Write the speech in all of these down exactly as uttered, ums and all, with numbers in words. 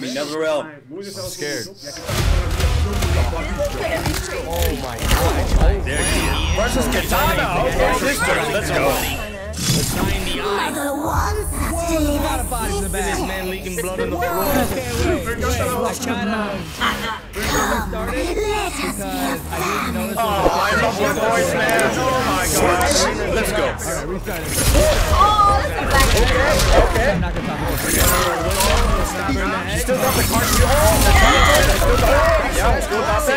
me, Netherrealm. I'm scared. Oh my god. There he is. Versus Katana. Okay, sisters, let's go. The ones that deliver a lot of bodies in the back, man, leaking blood on the floor. Okay, wait, wait, I kinda started because I didn't notice. Oh, I love your voice, man. Oh my gosh. Let's go. Alright, restart it. Oh, that's a back. Okay. I'm not gonna talk about it. Still got the card. Oh, the card. Still got it. Yeah, still got that.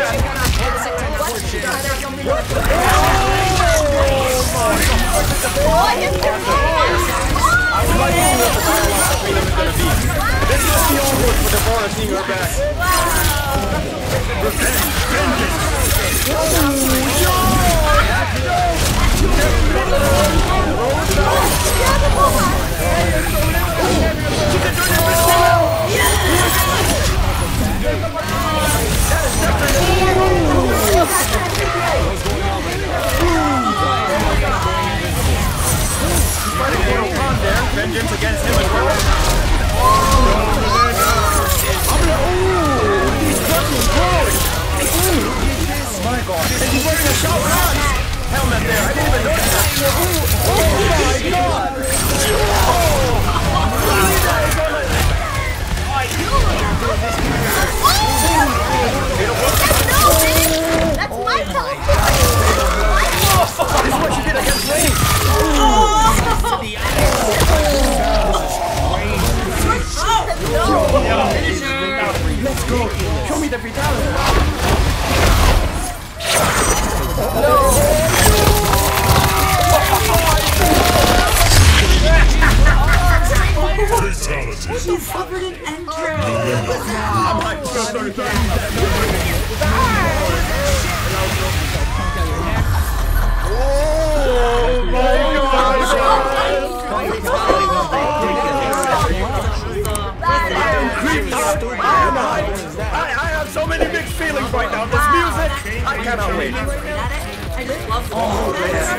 I would like to see what the battle between them is going to be. This is the onward for the Devora seeing her back. Vengeance against him as well. My god. And he's wearing a Shao Kahn's helmet there. I didn't even notice that. Oh my god. That's my fault. This is what you did against me. Let's go. Show me the fatality. No. She's covered in entrails. I'm like, so sorry, sorry. Oh my gosh. I, I have so many mixed feelings right now. This music, I cannot wait. I just love Oh man.